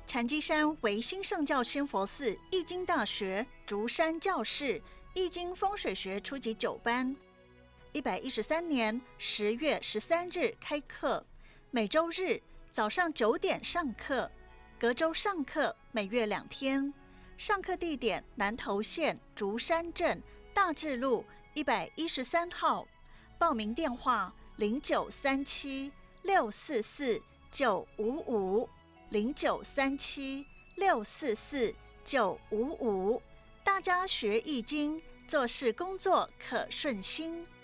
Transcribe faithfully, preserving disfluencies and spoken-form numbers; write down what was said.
禅机山为兴圣教仙佛寺易经大学竹山教室易经风水学初级九班，一百一十三年十月十三日开课，每周日早上九点上课，隔周上课，每月两天。上课地点南投县竹山镇大智路一百一十三号，报名电话零九三七六四四九五五零九三七六四四九五五。大家学易经，做事工作可顺心。